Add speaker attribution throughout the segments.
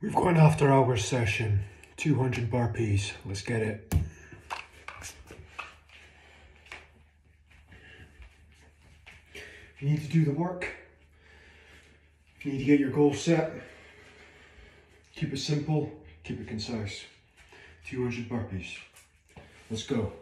Speaker 1: We've got an after hours session, 200 burpees, let's get it. If you need to do the work, if you need to get your goal set, keep it simple, keep it concise. 200 burpees, let's go.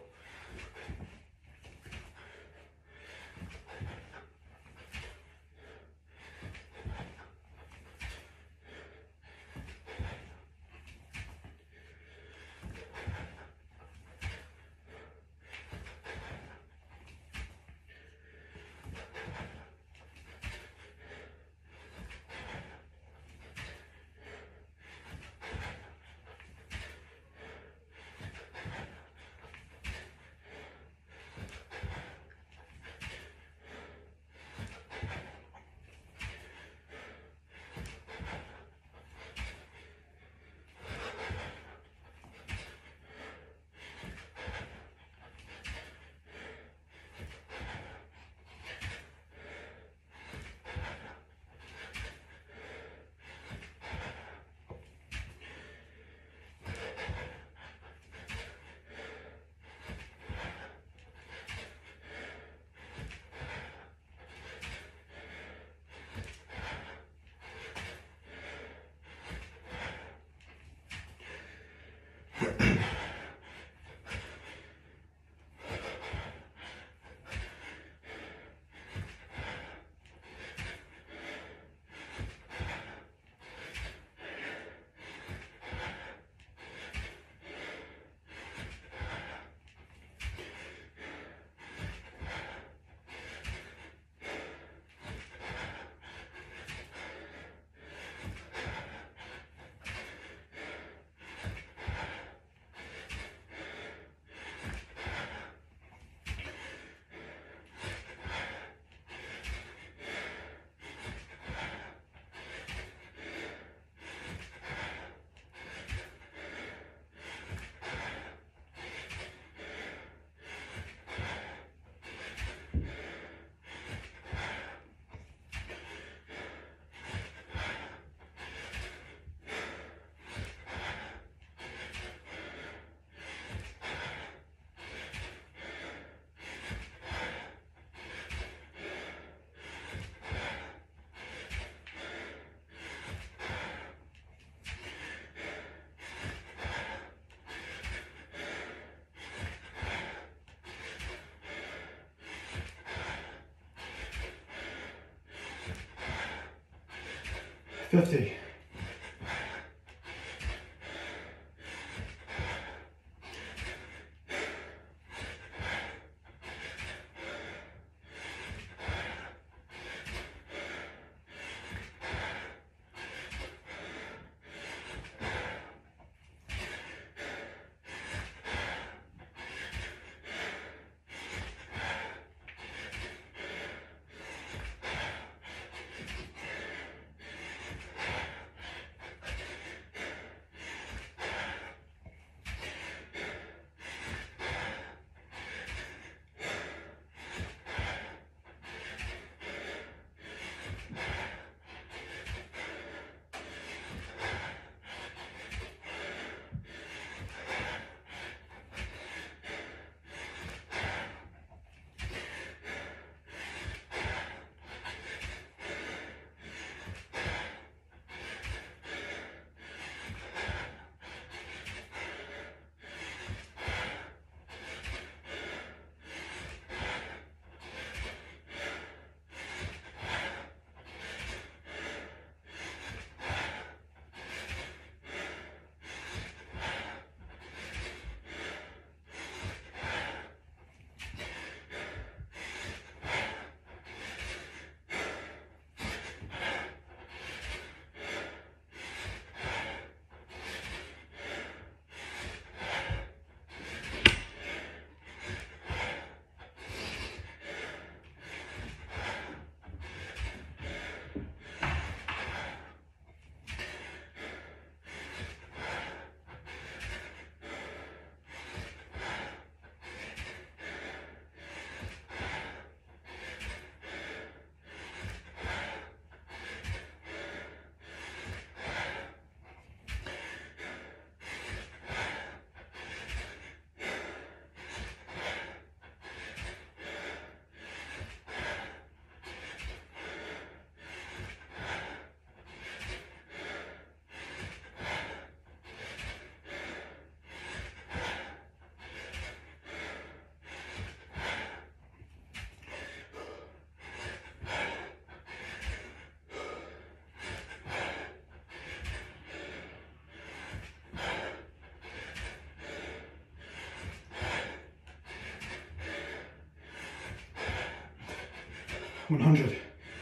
Speaker 1: $50. 100.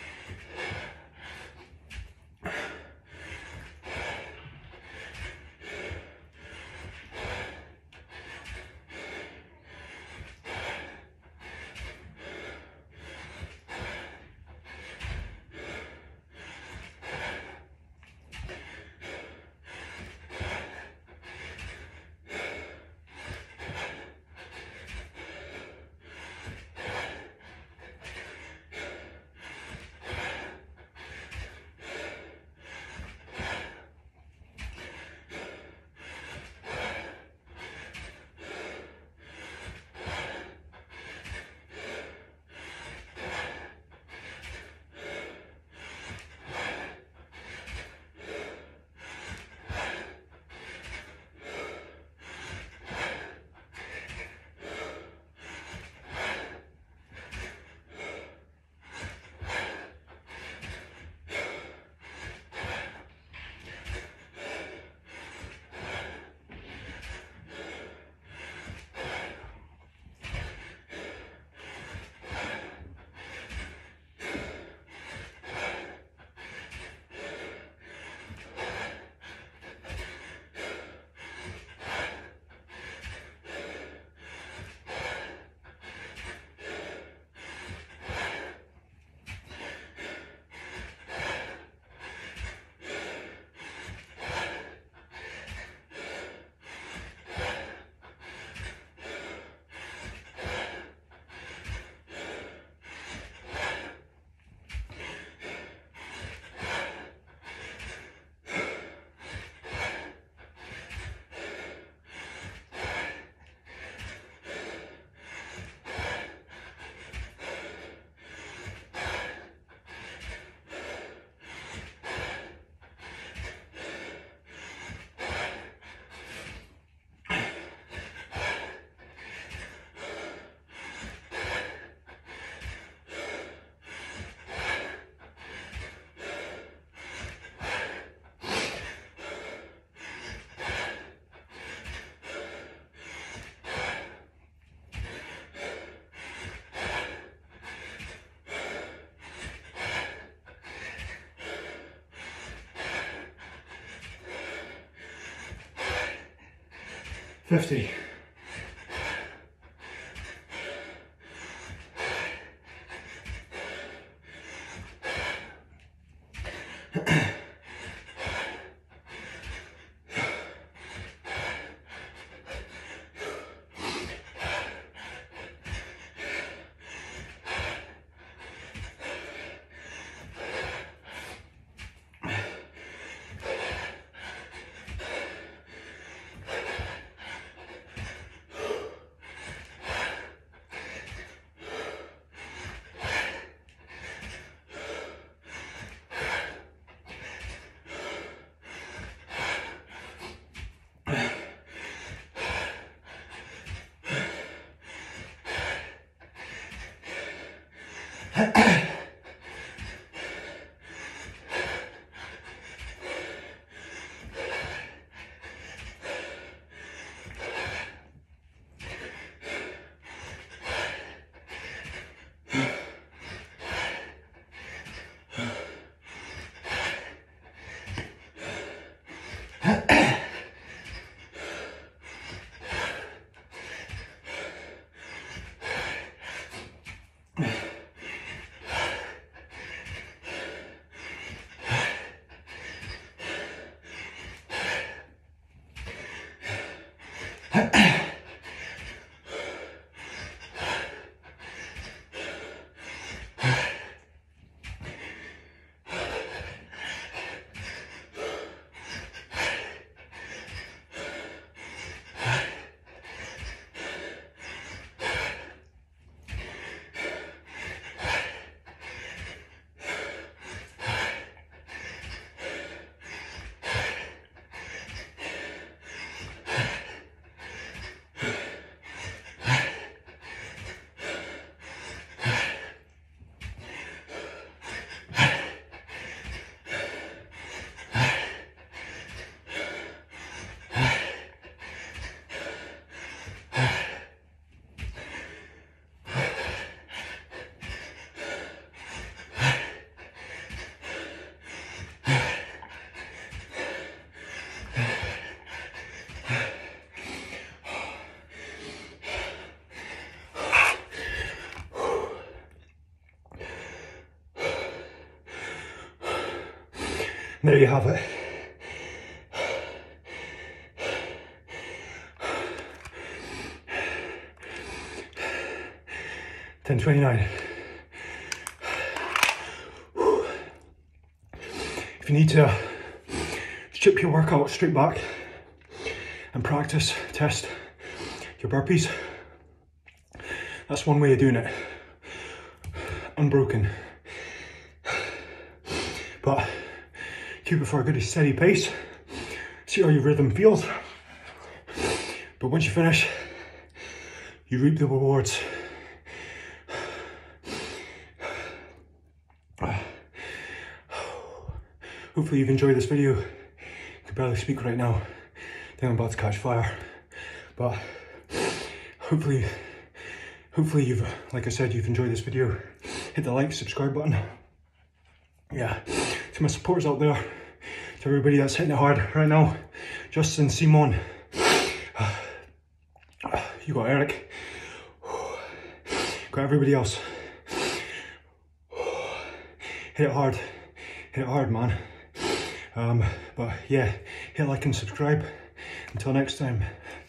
Speaker 1: $50. There you have it. $10.29. If you need to strip your workout straight back and practice, test your burpees, that's one way of doing it. Unbroken. But keep it for a good steady pace. See how your rhythm feels. But once you finish, you reap the rewards. Hopefully you've enjoyed this video. I can barely speak right now. I think I'm about to catch fire. But hopefully you've, like I said, you've enjoyed this video. Hit the like, subscribe button. Yeah, to my supporters out there, to everybody that's hitting it hard right now. Justin, Simon, you got Eric, got everybody else. Hit it hard, man. But yeah, hit like and subscribe. Until next time.